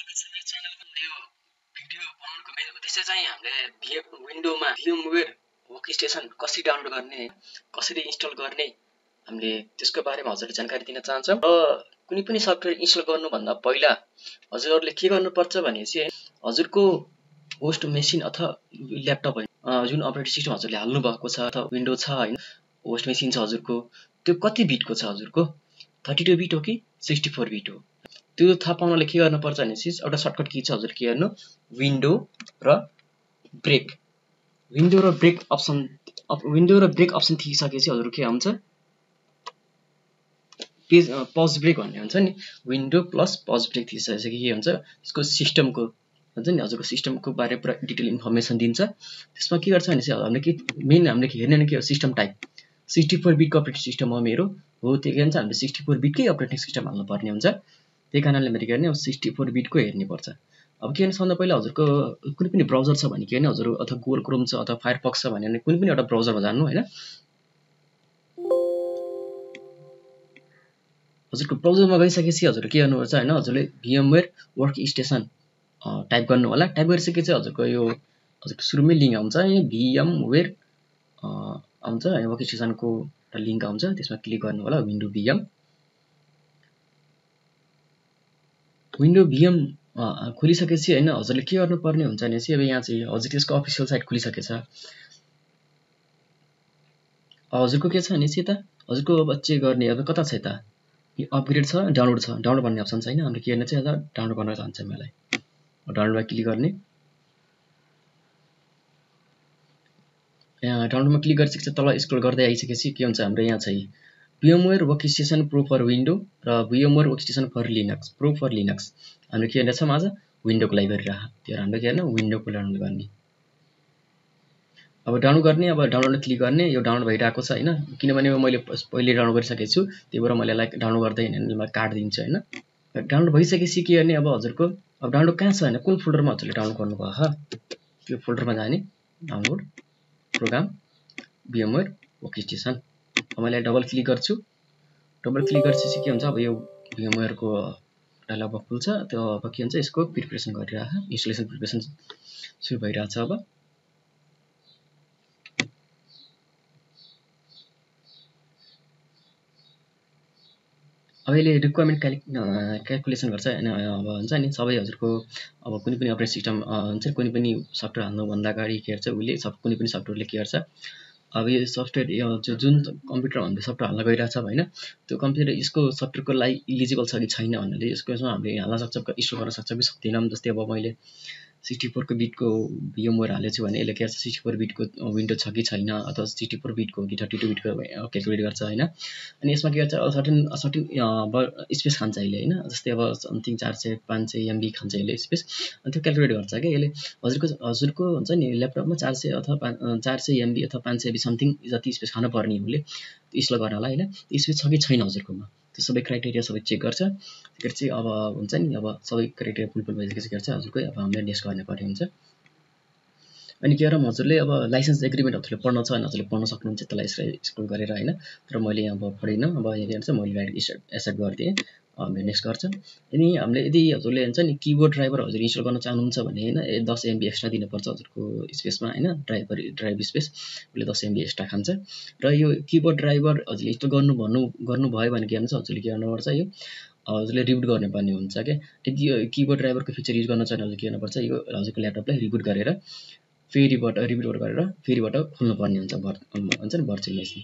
यो भिडियो बनाउनुको मेन उद्देश्य चाहिँ हामीले विन्डोमा VMware वर्कस्टेसन कसरी डाउनलोड गर्ने, कसरी इन्स्टल गर्ने, हामीले त्यसको बारेमा हजुरले जानकारी दिन चाहन्छौँ। र कुनै पनि सफ्टवेयर इन्स्टल गर्नुभन्दा पहिला हजुरहरूले के गर्नुपर्छ भनेपछि हजुरको होस्ट मेसिन अथवा ल्यापटप जुन अपरेटिङ सिस्टम हजुरले हाल्नु भएको छ अथवा विन्डो छ हैन, होस्ट मेसिन छ हजुरको, त्यो कति बिटको छ हजुरको, 32 बिट हो कि 64 बिट हो। त्यो थाहा पाउनले के गर्नुपर्छ भनेपछि एउटा सर्टकट की छ हजुर, के गर्नु, विन्डो र ब्रेक। विन्डो र ब्रेक अप्सन थिकिसकेपछि हजुर के हुन्छ, पेज पज ब्रेक भन्ने हुन्छ नि, विन्डो प्लस पज ब्रेक थिकिसकेपछि के हुन्छ, यसको सिस्टमको हुन्छ नि, हजुरको सिस्टमको बारे पुरा डिटेल इन्फर्मेसन दिन्छ। त्यसमा के गर्छ भनेपछि हामीले के मेन हामीले हेर्ने नै के हो, सिस्टम टाइप 64 बिटको अपरेटिङ सिस्टम हो मेरो, हो त्यही कारण चाहिँ हामीले 64 बिटकै अपरेटिङ सिस्टम हाल्नु पर्ने हुन्छ। त्यही कारणले मैले के गर्ने, अब 64 बिटको हेर्ने पर्छ। अब के गर्ने, सबभन्दा पहिला हजुरको कुनै पनि ब्राउजर छ भने के गर्ने हजुर, अथवा गुगल क्रोम छ अथवा फायरफक्स छ भने कुनै पनि एउटा ब्राउजरमा जानु हैन। हजुरको ब्राउजरमा गइसकेपछि हजुर के गर्नुपर्छ हैन, हजुरले VMware वर्कस्टेसन टाइप गर्नु होला। टाइप गरिसकेपछि हजुरको यो हजुरको सुरुमै लिंक आउँछ, VMware आउँछ, वर्कस्टेसनको एउटा लिंक आउँछ, त्यसमा क्लिक गर्नु होला। विन्डो VM खोलिसकेपछि हैन हजुरले के गर्नुपर्ने हुन्छ भनेपछि अब यहाँ चाहिँ हजुर त्यसको अफिसियल साइट खोलिसकेछ। हजुरको के छ भनेपछि यता हजुरको अब चेक गर्ने, अब कता छ यता, यो अपग्रेड छ, डाउनलोड छ, डाउनलोड भन्ने अप्सन छैन। हामीले के गर्ने चाहिँ यता डाउनलोड गर्न चाहन्छौँ, मलाई डाउनलोडमा क्लिक गर्ने। यहाँ डाउनलोडमा क्लिक गरिसकेपछि तल स्क्रोल गर्दै आइसकेपछि के हुन्छ, हाम्रो यहाँ चाहिँ VMware workstation pro for window र VMware workstation for Linux pro for Linux. हामीले के गर्नेछौँ आज विन्डोको लागि गरिरहेको, त्यो हामीले के गर्ने, विन्डोको डाउनलोड गर्ने। अब डाउनलोड गर्ने, अब डाउनलोडमा क्लिक गर्ने, यो डाउनलोड भइरहेको छ हैन, किनभने मैले पहिले डाउनलोड गरिसकेको छु, त्यही भएर मैले यसलाई डाउनलोड गर्दै हैन काट्दिन्छु हैन। डाउनलोड भइसकेपछि के गर्ने, अब हजुरको अब डाउनलोड कहाँ छ हैन, कुन फोल्डरमा हजुरले डाउनलोड गर्नुभयो, त्यो फोल्डरमा जाने, डाउनलोड प्रोग्राम VMware वर्कस्टेसन। अब मैले डबल क्लिक गर्छु। डबल क्लिक गरेपछि के हुन्छ, अब यो VMware को डायलग बक्स खुल्छ। त्यो अब के हुन्छ, यसको प्रिपरेसन गरिरहेको, इन्स्टलेसन प्रिपरेसन सुरु भइरहेछ। अब यसले रिक्वायरमेन्ट क्याल्कुलेसन गर्छ हैन। अब हुन्छ नि सबै हजुरको अब कुनै पनि अपरेटिङ सिस्टम हुन्छ, कुनै पनि सफ्टवेयर हाल्नुभन्दा अगाडि के गर्छ उसले, कुनै पनि सफ्टवेयरले के गर्छ, अब यो सफ्टवेयर जुन कम्प्युटरमा हामीले सफ्टवेयर हाल्न गइरहेछ हैन, त्यो कम्प्युटर यसको सफ्टवेयरको लागि इलिजिबल छ कि छैन भन्नाले यसमा हामीले हाल्न सक्छौँ, इन्स्टल गर्न सक्छौँ कि सक्दैनौँ। जस्तै अब मैले 64 बिटको VMware हालेको छु भने यसले के गर्छ, 64 बिटको विन्डो छ कि छैन, अथवा 64 बिटको कि 32 बिटको क्याल्कुलेट गर्छ हैन। अनि यसमा के गर्छ, सर्टेन स्पेस खान्छ यसले हैन, जस्तै अब समथिङ 400-500 MB खान्छ यसले स्पेस, अनि त्यो क्याल्कुलेट गर्छ क्या यसले। हजुरको हुन्छ नि ल्यापटपमा 400 अथवा 400 MB अथवा 500 MB समथिङ जति स्पेस खानु पर्ने उसले इन्स्टल गर्नलाई हैन, स्पेस छ कि छैन हजुरकोमा, त्यो सबै क्राइटेरिया सबै चेक गर्छ। त्यसपछि चाहिँ अब हुन्छ नि, अब सबै क्राइटेरिया फुलफिल भइसकेपछि गर्छ हजुरको, अब हामीले नेक्स्ट गर्ने पर्ने हुन्छ। अनि के गरौँ, हजुरले अब लाइसेन्स एग्रिमेन्ट हजुरले पढ्न छ भने हजुरले पढ्न सक्नुहुन्छ, त्यसलाई स्क्रोल गरेर हैन। तर मैले अब पढिनँ, अब हेर्नु चाहिँ मैले डाइरेक्ट एक्सेप्ट गरिदिएँ। हामीले नेक्स्ट गर्छ। अनि हामीले यदि हजुरले हुन्छ नि किबोर्ड ड्राइभर हजुर इन्स्टल गर्न चाहनुहुन्छ भने हैन, 10 MB एक्स्ट्रा दिनुपर्छ हजुरको स्पेसमा हैन, ड्राइभ स्पेस उसले 10 MB एक्स्ट्रा खान्छ। र यो किबोर्ड ड्राइभर हजुरले इन्स्टल गर्नुभयो भने के गर्नुहुन्छ, हजुरले के गर्नुपर्छ, यो हजुरले रिबुट गर्नुपर्ने हुन्छ क्या। यदि यो किबोर्ड ड्राइभरको फिचर युज गर्न चाहनुहुन्छ के गर्नुपर्छ, यो हजुरको ल्यापटपलाई रिबुट गरेर फेरिबाट खोल्नुपर्ने हुन्छ नि भर्चुअल मेसिन।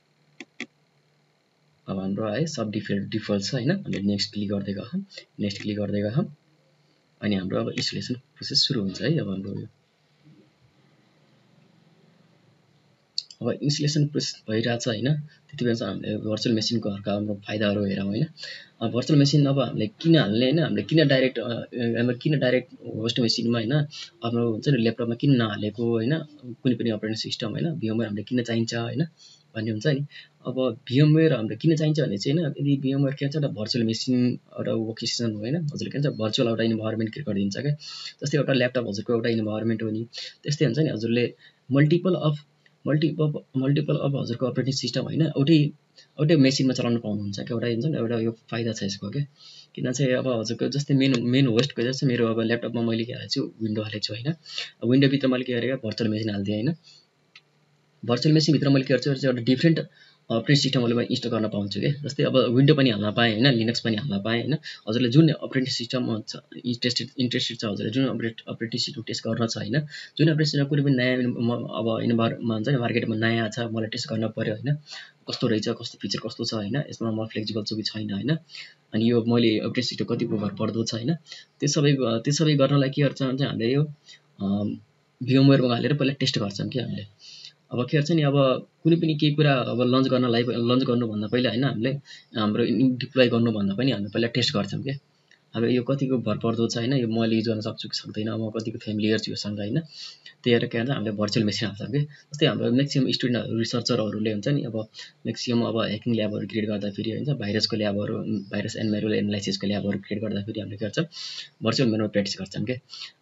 अब हाम्रो है सब डिफल्ट छ हैन, हामीले नेक्स्ट क्लिक गर्दै गयौँ, अनि हाम्रो अब इन्स्टलेसन प्रोसेस सुरु हुन्छ है। अब हाम्रो अब इन्स्टलेसन प्रोसेस भइरहेछ हैन, त्यतिबेला चाहिँ हामीले भर्चुअल मेसिनको हाम्रो फाइदाहरू हेरौँ हैन। भर्चुअल मेसिन अब हामीले किन हाल्ने हैन, हामीले किन डाइरेक्ट होस्ट मेसिनमा हैन, हाम्रो हुन्छ नि ल्यापटपमा किन नहालेको हैन, कुनै पनि अपरेटिङ सिस्टम हैन, VMware हामीले किन चाहिन्छ हैन भन्ने हुन्छ नि। अब VMware हामीले किन चाहिन्छ भने चाहिँ हैन, यदि VMware के भन्छ, एउटा भर्चुअल मेसिन एउटा वर्कस्टेसन हो हैन, हजुरले के भन्छ भर्चुअल एउटा इन्भाइरोमेन्ट क्रिएट गरिदिन्छ क्या। जस्तै एउटा ल्यापटप हजुरको एउटा इन्भाइरोमेन्ट हो नि, त्यस्तै हुन्छ नि हजुरले मल्टिपल अफ हजुरको अपरेटिङ सिस्टम हैन, एउटै एउटै मेसिनमा चलाउन पाउनुहुन्छ क्या एउटा हुन्छ नि एउटा यो फाइदा छ यसको के किन चाहिँ अब हजुरको जस्तै मेन होस्टको जस्तै मेरो अब ल्यापटपमा मैले के हालेको छु विन्डो हालेको छु होइन विन्डोभित्र मैले के गरेँ भर्चुअल मेसिन हालिदिएँ होइन भर्चुअल मेसिनभित्र मैले के गर्छु एउटा डिफ्रेन्ट अपरेटिङ सिस्टमहरू म इन्स्टल गर्न पाउँछु क्या जस्तै अब विन्डो पनि हाल्न पाएँ होइन लिनक्स पनि हाल्न पाएँ होइन हजुरले जुन अपरेटिङ सिस्टम छ इन्ट्रेस्टेड छ हजुरले जुन अपरेटिङ सिस्टम टेस्ट गर्न छ होइन जुन अपरेटिङ सिस्टम कुनै पनि नयाँ अब हुन्छ नि मार्केटमा नयाँ छ मलाई टेस्ट गर्न पऱ्यो होइन कस्तो रहेछ कस्तो फिचर कस्तो छ होइन यसमा म फ्लेक्सिबल छु कि छैन होइन अनि यो मैले अपरेटिङ सिस्टम कतिको भरपर्दो छ होइन त्यो सबै गर्नलाई के गर्छ भने चाहिँ हामीले यो VMwareमा हालेर पहिला टेस्ट गर्छौँ कि हामीले अब के गर्छ नि अब कुनै पनि केही कुरा अब लन्च गर्नुभन्दा पहिला होइन हामीले हाम्रो डिप्लोय गर्नुभन्दा पनि हामीले पहिला टेस्ट गर्छौँ क्या अब यो कतिको भरपर्दो छ होइन यो मैले युज गर्न सक्छु कि सक्दैन म कतिको फेमिलियर छु योसँग होइन त्यही भएर के भन्छ हामीले भर्चुअल मेसिन हाल्छौँ कि जस्तै हाम्रो म्याक्सिमम् स्टुडेन्टहरू रिसर्चरहरूले हुन्छ नि अब म्याक्सिमम् अब ह्याकिङ ल्याबहरू क्रिएट गर्दाखेरि हुन्छ भाइरसको ल्याबहरू भाइरस एन्ड मेरोल एनालाइसिसको ल्याबहरू क्रिएट गर्दाखेरि हामीले के गर्छौँ भर्चुअल मेनुमा प्र्याक्टिस गर्छौँ क्या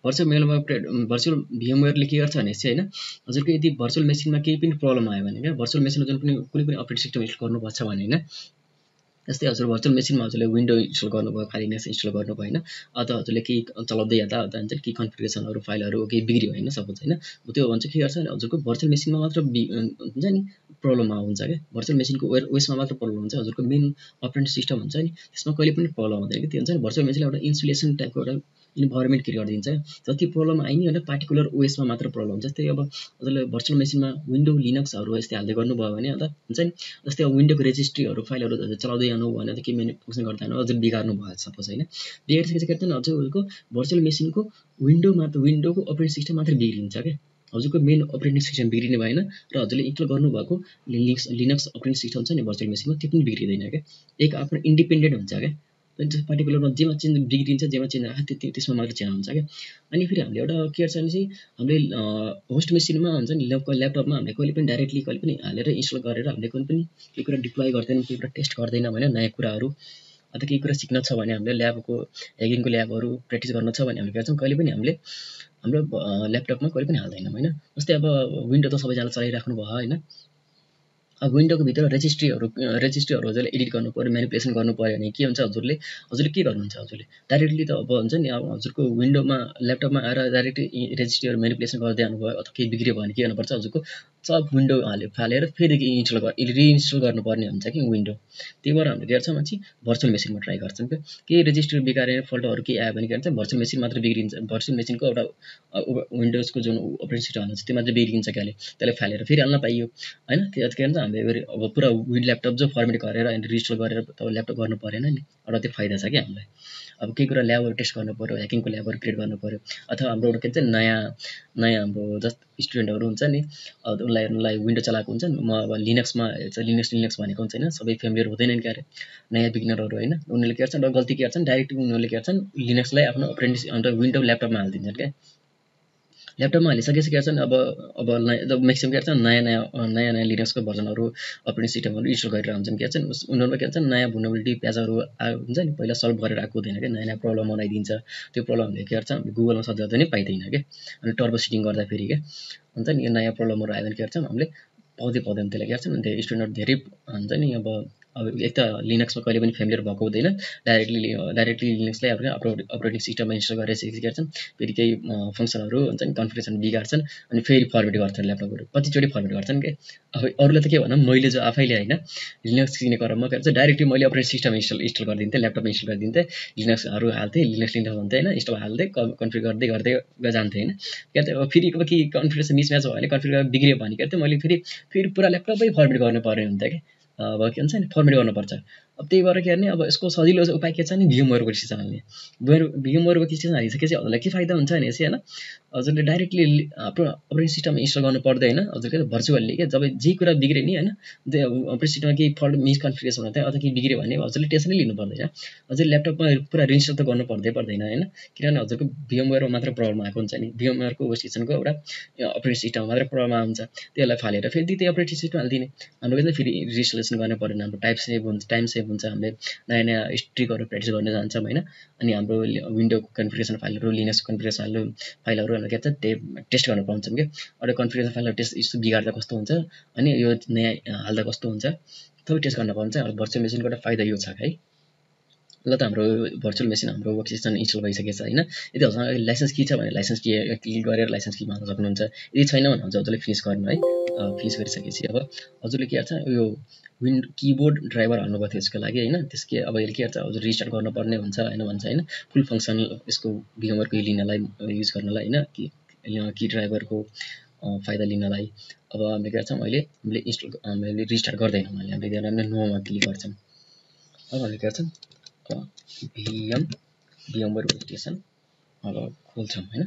भर्चुअल VMwareले के गर्छ भने चाहिँ होइन हजुरको यदि भर्चुअल मेसिनमा केही पनि प्रब्लम आयो भने क्या भर्चुअल मेसिनमा कुनै पनि अपरेटिङ सिस्टम इन्स्टल गर्नुपर्छ भने होइन जस्तै हजुर भर्चुअल मेसिनमा हजुरले विन्डो इन्स्टल गर्नुभयो फाइल लिनक्स इन्स्टल गर्नुभयो होइन अथवा हजुरले केही चलाउँदै जाँदा हुन्छ केही कन्फिगरेसनहरू फाइलहरू केही बिग्रियो होइन सपोज होइन त्यो भन्छ के गर्छ भने हजुरको भर्चुअल मेसिनमा मात्र हुन्छ नि प्रब्लम हुन्छ क्या भर्चुअल मेसिनको उयसमा मात्र प्रब्लम हुन्छ हजुरको मेन अपरेटिङ सिस्टम हुन्छ नि त्यसमा कहिले पनि प्रब्लम हुँदैन कि त्यो हुन्छ नि भर्चुअल मेसिनले एउटा इन्सुलेसन टाइपको एउटा इन्भाइरोमेन्ट क्रिएट गरिदिन्छ जति प्रब्लम आयो नि होइन पार्टिकुलर ओएसमा मात्र प्रब्लम हुन्छ जस्तै अब हजुरले भर्चुअल मेसिनमा विन्डो लिनक्सहरू यस्तै हाल्दै गर्नुभयो भने अन्त हुन्छ नि जस्तै अब विन्डोको रेजिस्ट्रीहरू फाइलहरू चलाउँदै जानु भने त के मेनु फङ्सन गर्दा हजुर बिगार्नु भयो सपोज होइन बिगारिसकेपछि के गर्छ हजुरको भर्चुअल मेसिनको विन्डोको अपरेटिङ सिस्टम मात्रै बिग्रिन्छ क्या हजुरको मेन अपरेटिङ सिस्टम बिग्रिने भएन र हजुरले इन्स्टल गर्नुभएको लिनक्स अपरेटिङ सिस्टम छ नि भर्चुअल मेसिनमा त्यो पनि बिग्रिँदैन क्या एक आफ्नो इन्डिपेन्डेन्ट हुन्छ क्या पार्टिकुलरमा जेमा चेन्ज बिग्रिन्छ जेमा चेन्ज आएको त्यसमा मात्र चेन्ज हुन्छ क्या अनि फेरि हामीले एउटा के गर्छ भने चाहिँ हामीले होस्ट मेसिनमा हुन्छ नि ल्यापटपमा हामीले कहिले पनि डाइरेक्टली कहिले पनि हालेर इन्स्टल गरेर हामीले कुनै पनि केही कुरा डिप्लोय गर्दैनौँ केही कुरा टेस्ट गर्दैन भने नयाँ कुराहरू अथवा केही कुरा सिक्न छ भने हामीले ह्याकिङको ल्याबहरू प्र्याक्टिस गर्न छ भने हामीले गर्छौँ कहिले पनि हामीले हाम्रो ल्यापटपमा कहिले पनि हाल्दैनौँ होइन जस्तै अब विन्डो त सबैजना चलाइराख्नु भयो होइन अब विन्डोको भित्र रेजिस्ट्रीहरू हजुरले एडिट गर्नु पऱ्यो म्यानिपुलेसन गर्नु पऱ्यो भने के हुन्छ हजुरले के गर्नुहुन्छ हजुरले डाइरेक्टली त अब हुन्छ नि अब हजुरको विन्डोमा ल्यापटपमा आएर डाइरेक्टली रेजिस्ट्रीहरू म्यानिपुलेसन गर्दै जानुभयो अथवा केही बिग्रियो भने के गर्नुपर्छ हजुरको सब विन्डो फालेर फेरि रिइन्स्टल गर्नुपर्ने हुन्छ कि विन्डो त्यही भएर हामीले के गर्छौँ मान्छे भर्चुअल मेसिनमा ट्राई गर्छौँ क्या केही रेजिस्टर बिगारेर फल्टहरू केही आयो भने के भन्छ भर्चुअल मेसिन मात्र बिग्रिन्छ भर्चुअल मेसिनको एउटा विन्डोजको जुन अपरेटिङ सिस्टम हुन्छ त्यो मात्र बिग्रिन्छ क्या त्यसलाई फालेर फेरि हाल्न पाइयो होइन त्यो के भन्छ हामीले अब पुरा ल्यापटप जो फर्मेट गरेर अनि रिस्टोर गरेर तब ल्यापटप गर्नु परेन नि एउटा त्यो फाइदा छ कि हामीलाई अब केही कुरा ल्याबहरू टेस्ट गर्नु पऱ्यो ह्याकिङको ल्याबहरू क्रिएट गर्नु पऱ्यो अथवा हाम्रो एउटा के भन्छ नयाँ हाम्रो जस्ट स्टुडेन्टहरू हुन्छ नि उनलाई विन्डो चलाएको हुन्छ नि म अब लिनक्समा लिनक्स भनेको हुन्छ होइन सबै फेमिलियर हुँदैन क्या अरे नयाँ बिगिनरहरू होइन उनीहरूले के गर्छन् गल्ती के गर्छन् डाइरेक्ट उनीहरूले के गर्छन् लिनक्सलाई आफ्नो अपरेटिङ विन्डो ल्यापटपमा हालिदिन्छन् क्या ल्यापटपमा हालिसकेपछि के गर्छन् अब म्याक्सिमम् के गर्छन् नयाँ लिनक्सको भर्जनहरू अपरेटिङ सिस्टमहरू इन्स्टल गरेर हुन्छन् के गर्छन् उनीहरूमा के भन्छन् नयाँ भुलनेबिलिटी प्याचहरू हुन्छ नि पहिला सल्भ गरेर आएको हुँदैन क्या नयाँ प्रब्लम बनाइदिन्छ त्यो प्रब्लमले के गर्छ गुगलमा सर्च गर्दा पनि पाइँदैन क्या अनि टर्बो सिटिङ गर्दाखेरि क्या हुन्छ नि यो नयाँ प्रब्लमहरू आयो भने के गर्छौँ हामीले पाउँदैन त्यसलाई के गर्छौँ अन्त स्टुडेन्टहरू धेरै हुन्छ नि अब एक त लिनक्समा कहिले पनि फेमिलियर भएको हुँदैन डाइरेक्टली लिनक्सलाई अपरेटिङ सिस्टममा इन्स्टल गरेर के गर्छन् फेरि केही फङ्सनहरू हुन्छ नि कन्फिगरेसन बिगार्छन् अनि फेरि फर्मेट गर्छन् ल्यापटपहरू कतिचोटि फर्मेट गर्छन् क्या अब अरूलाई त के भनौँ मैले जो आफैले होइन लिनक्स किनेको म के भन्छ डाइरेक्टली मैले अपरेटिङ सिस्टम इन्स्टल गरिदिन्थेँ ल्यापटपमा इन्स्टल गरिदिन्थेँ लिनक्सहरू हाल्थेँ लिनक्स भन्थेँ होइन इन्स्टल हाल्थेँ कन्फिगर गर्दै जान्थेँ होइन के भन्छ अब फेरि अब के कन्फिगरेसन मिसम्याच भयो भने कन्फिगर बिग्रियो भने के मैले फेरि पुरा ल्यापटपै फर्मेट गर्नुपर्ने हुन्छ क्या अब के भन्छ नि फर्मेट गर्नुपर्छ अब त्यही भएर के गर्ने अब यसको सजिलो उपाय के छ नि VMwareको सिस्टम हाल्ने VMwareको सिस्टम हालिसकेपछि हजुरलाई के फाइदा हुन्छ भने चाहिँ होइन हजुरले डाइरेक्टली आफ्नो अपरेटिङ सिस्टम इन्स्टल गर्नु पर्दैन हजुरले भर्चुअल्ली क्या जब जे कुरा बिग्रियो नि होइन अपरेटिङ सिस्टममा केही फल्ट मिसकन्फिगरेसन हुन्छ अथवा केही बिग्रियो भने हजुरले टेन्सनै लिनु पर्दैन हजुरले ल्यापटपमा पुरा रिइन्स्टल त गर्नु पर्दैन होइन किनभने हजुरको VMwareमा मात्र प्रब्लम आएको हुन्छ नि VMwareको होस्ट किचनको एउटा अपरेटिङ सिस्टममा मात्र प्रब्लम हुन्छ त्यसलाई फालेर फेरि त्यही अपरेटिङ सिस्टम हालिदिने हाम्रो फेरि रिइन्स्टलेसन गर्नु परेन हाम्रो टाइम सेभ हुन्छ हामीले नयाँ स्ट्रिकहरू प्र्याक्टिस गर्न जान्छौँ होइन अनि हाम्रो विन्डोको कन्फिगरेसन फाइलहरू लिनक्स कन्फिगरेसन फाइलहरू भनेर के भन्छ टेस्ट गर्न पाउँछौँ क्या अरू कन्फिगरेसन फाइललाई टेस्ट इस्यु बिगार्दा कस्तो हुन्छ अनि यो नयाँ हाल्दा कस्तो हुन्छ सबै टेस्ट गर्न पाउँछ भर्चुअल मेसिनको एउटा फाइदा यो छ है ल त हाम्रो भर्चुअल मेसिन हाम्रो वर्कस्टेसन इन्स्टल भइसकेको छ हैन यदि हजुरसँग लाइसेन्स की छ भने लाइसेन्स की क्लिक गरेर लाइसेन्स कीमा हाल्न सक्नुहुन्छ यदि छैन भने हजुरले फिनिश गर्नु है फिनिश गरिसकेपछि अब हजुरले के गर्छ यो किबोर्ड ड्राइभर हाल्नुभयो थियो यसको लागि हैन त्यसकै अब यसले के गर्छ हजुर रिस्टार्ट गर्नुपर्ने हुन्छ हैन भन्छ हैन फुल फंक्सन यसको VMware को लिनलाई युज गर्नलाई हैन की ड्राइभरको फाइदा लिनलाई अब हामीले के गर्छौं अहिले हामीले रिस्टार्ट गर्दैनौं हामीले नोमा क्लिक गर्छौं अब हामीले के गर्छौं VMware वर्कस्टेसन अब खोल्छौं हैन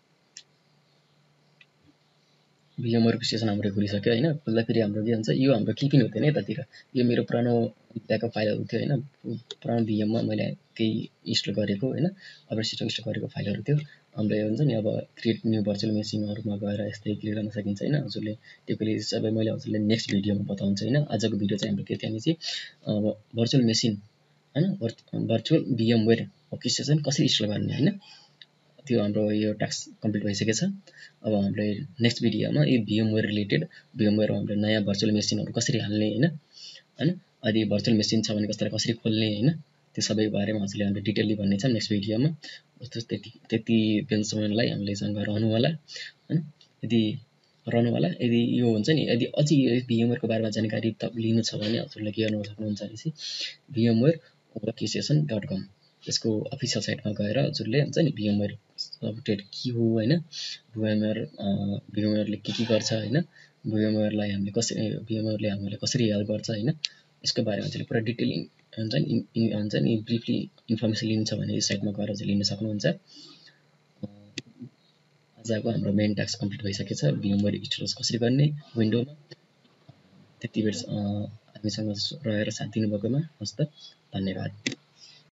VMware वर्कस्टेसन हाम्रो खोलिसक्यो हैन खोल्दा फेरि हाम्रो के हुन्छ यो हाम्रो के पनि हुँदैन यतातिर यो मेरो पुरानो ब्याकअप फाइलहरु थियो हैन पुरानो VM मा मैले केही इन्स्टल गरेको हैन अपरेटिङ सिस्टम इन्स्टल गरेको फाइलहरु थियो हामीले हुन्छ नि अब क्रिएट न्यू भर्चुअल मेसिनहरुमा गएर यस्तै क्लिक गर्न सकिन्छ हैन हजुरले त्यो पनि सबै मैले हजुरले नेक्स्ट भिडियोमा बताउँछु हैन आजको भिडियो चाहिँ हाम्रो के थियो भने चाहिँ अब भर्चुअल मेसिन हैन भर्चुअल VMware वर्कस्टेसन कसरी इन्स्टल गर्ने हैन त्यो हाम्रो यो टास्क कम्प्लिट भइसकेछ अब हामीले नेक्स्ट भिडियोमा यो VMware रिलेटेड VMware हामीले नयाँ भर्चुअल मेसिनहरु कसरी हाल्ने हैन अनि भर्चुअल मेसिन छ भने कसरी कसरी खोल्ने हैन त्यो सबै बारेमा हजुरले हामीले डिटेलली भन्ने छ नेक्स्ट भिडियोमा त्यति बेलसम्मलाई हामीले सँग रहनु होला हैन यदि यो हुन्छ नि यदि अझै VMware को बारेमा जानकारी लिनु छ भने हजुरले के गर्न सक्नुहुन्छ भने VMware workstation.com यसको अफिसियल साइटमा गएर हजुरले हुन्छ नि VMware सफ्टवेयर के हो हैन VMware ले के गर्छ हैन VMware लाई हामीले हामीलाई कसरी हेल्प गर्छ हैन यसको बारेमा चाहिँ पुरा डिटेल हुन्छ नि ब्रिफली इन्फर्मेसन लिनु छ भने यो साइटमा गएर चाहिँ लिन सक्नुहुन्छ आजको हाम्रो मेन टास्क कम्प्लिट भइसकेछ VMware इन्स्टल कसरी गर्ने विन्डोमा त्यति बेर हामीसँग रहेर साथ दिनुभएकोमा हस्त धन्यवाद